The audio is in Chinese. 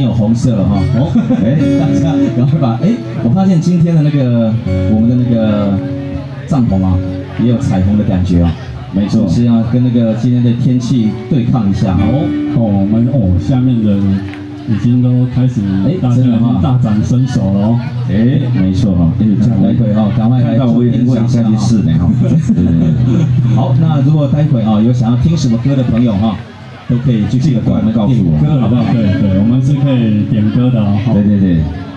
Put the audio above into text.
有红色了哈。哦，大家赶快把我发现今天的我们的帐篷啊，也有彩虹的感觉啊。没错，是要跟今天的天气对抗一下。 我们下面的已经都开始大家已经大展身手了哦。 没错哈，待会赶快来做定位下去试呢哈。好，那如果待会有想要听什么歌的朋友都可以继续的跟我们告诉我， 歌好不好？对，我们是可以点歌的哦。 对。